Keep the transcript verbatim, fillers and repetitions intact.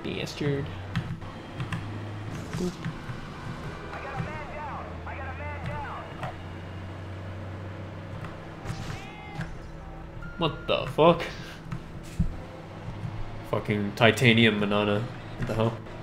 Bastard. Boop. What the fuck? Fucking titanium Manana. What the hell?